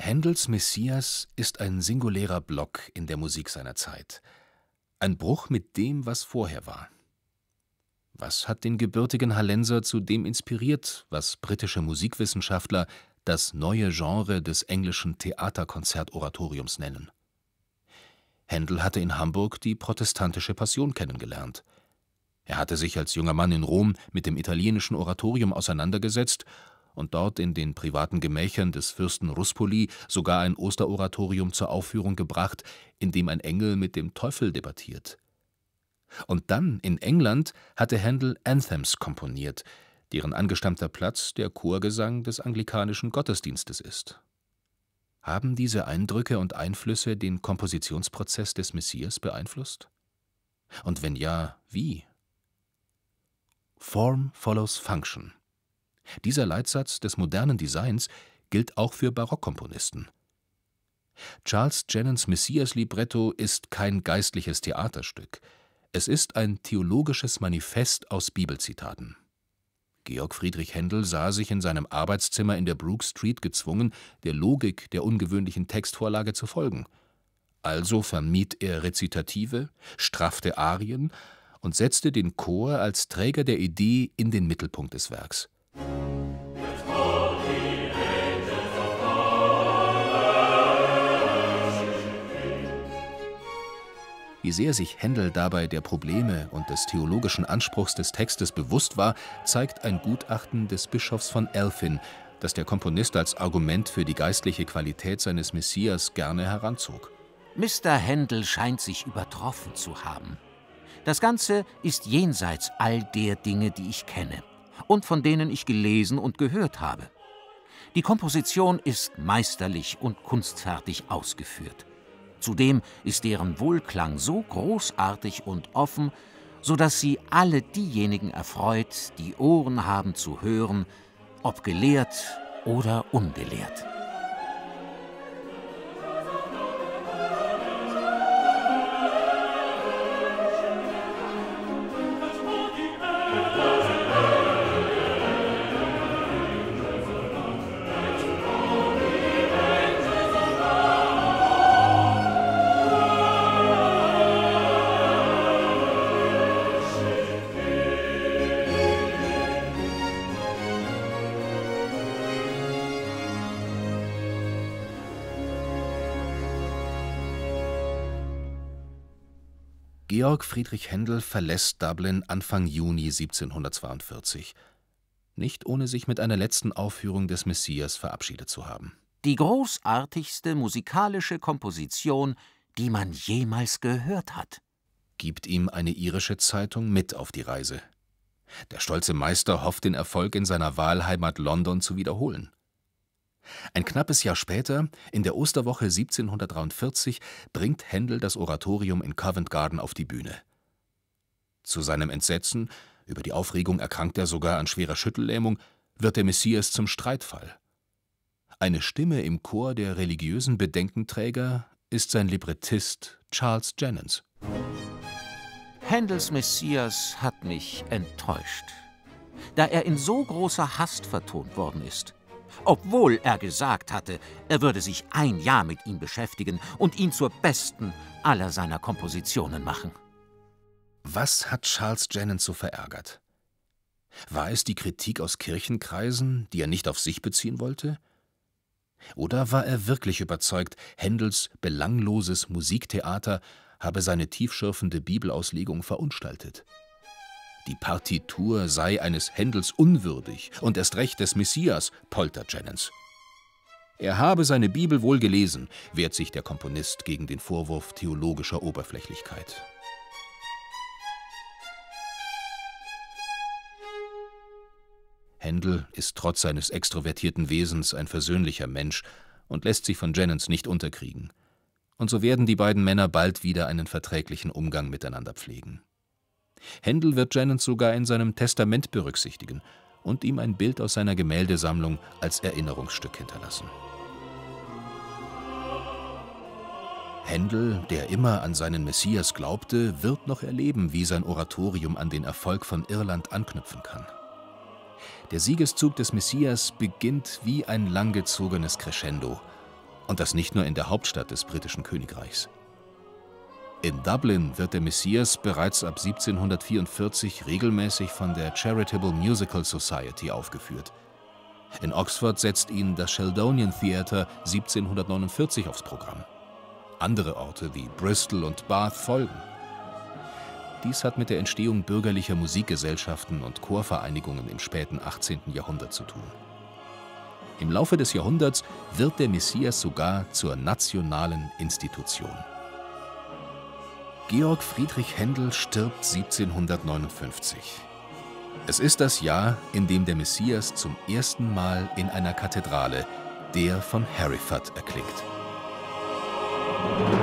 Händels Messias ist ein singulärer Block in der Musik seiner Zeit. Ein Bruch mit dem, was vorher war. Was hat den gebürtigen Hallenser zu dem inspiriert, was britische Musikwissenschaftler das neue Genre des englischen Theaterkonzertoratoriums nennen? Händel hatte in Hamburg die protestantische Passion kennengelernt. Er hatte sich als junger Mann in Rom mit dem italienischen Oratorium auseinandergesetzt und dort in den privaten Gemächern des Fürsten Ruspoli sogar ein Osteroratorium zur Aufführung gebracht, in dem ein Engel mit dem Teufel debattiert. Und dann in England hatte Händel Anthems komponiert, deren angestammter Platz der Chorgesang des anglikanischen Gottesdienstes ist. Haben diese Eindrücke und Einflüsse den Kompositionsprozess des Messias beeinflusst? Und wenn ja, wie? Form follows Function. Dieser Leitsatz des modernen Designs gilt auch für Barockkomponisten. Charles Jennens Messias-Libretto ist kein geistliches Theaterstück. Es ist ein theologisches Manifest aus Bibelzitaten. Georg Friedrich Händel sah sich in seinem Arbeitszimmer in der Brook Street gezwungen, der Logik der ungewöhnlichen Textvorlage zu folgen. Also vermied er Rezitative, straffte Arien und setzte den Chor als Träger der Idee in den Mittelpunkt des Werks. Wie sehr sich Händel dabei der Probleme und des theologischen Anspruchs des Textes bewusst war, zeigt ein Gutachten des Bischofs von Elphin, das der Komponist als Argument für die geistliche Qualität seines Messias gerne heranzog. Mr. Händel scheint sich übertroffen zu haben. Das Ganze ist jenseits all der Dinge, die ich kenne und von denen ich gelesen und gehört habe. Die Komposition ist meisterlich und kunstfertig ausgeführt. Zudem ist deren Wohlklang so großartig und offen, so dass sie alle diejenigen erfreut, die Ohren haben zu hören, ob gelehrt oder ungelehrt. Georg Friedrich Händel verlässt Dublin Anfang Juni 1742, nicht ohne sich mit einer letzten Aufführung des Messias verabschiedet zu haben. Die großartigste musikalische Komposition, die man jemals gehört hat, gibt ihm eine irische Zeitung mit auf die Reise. Der stolze Meister hofft, den Erfolg in seiner Wahlheimat London zu wiederholen. Ein knappes Jahr später, in der Osterwoche 1743, bringt Händel das Oratorium in Covent Garden auf die Bühne. Zu seinem Entsetzen, über die Aufregung erkrankt er sogar an schwerer Schüttellähmung, wird der Messias zum Streitfall. Eine Stimme im Chor der religiösen Bedenkenträger ist sein Librettist Charles Jennens. Händels Messias hat mich enttäuscht, da er in so großer Hast vertont worden ist. Obwohl er gesagt hatte, er würde sich ein Jahr mit ihm beschäftigen und ihn zur besten aller seiner Kompositionen machen. Was hat Charles Jennens so verärgert? War es die Kritik aus Kirchenkreisen, die er nicht auf sich beziehen wollte? Oder war er wirklich überzeugt, Händels belangloses Musiktheater habe seine tiefschürfende Bibelauslegung verunstaltet? Die Partitur sei eines Händels unwürdig und erst recht des Messias, poltert Jennens. Er habe seine Bibel wohl gelesen, wehrt sich der Komponist gegen den Vorwurf theologischer Oberflächlichkeit. Händel ist trotz seines extrovertierten Wesens ein versöhnlicher Mensch und lässt sich von Jennens nicht unterkriegen. Und so werden die beiden Männer bald wieder einen verträglichen Umgang miteinander pflegen. Händel wird Jennens sogar in seinem Testament berücksichtigen und ihm ein Bild aus seiner Gemäldesammlung als Erinnerungsstück hinterlassen. Händel, der immer an seinen Messias glaubte, wird noch erleben, wie sein Oratorium an den Erfolg von Irland anknüpfen kann. Der Siegeszug des Messias beginnt wie ein langgezogenes Crescendo Und das nicht nur in der Hauptstadt des britischen Königreichs. In Dublin wird der Messias bereits ab 1744 regelmäßig von der Charitable Musical Society aufgeführt. In Oxford setzt ihn das Sheldonian Theatre 1749 aufs Programm. Andere Orte wie Bristol und Bath folgen. Dies hat mit der Entstehung bürgerlicher Musikgesellschaften und Chorvereinigungen im späten 18. Jahrhundert zu tun. Im Laufe des Jahrhunderts wird der Messias sogar zur nationalen Institution. Georg Friedrich Händel stirbt 1759. Es ist das Jahr, in dem der Messias zum ersten Mal in einer Kathedrale, der von Hereford, erklingt.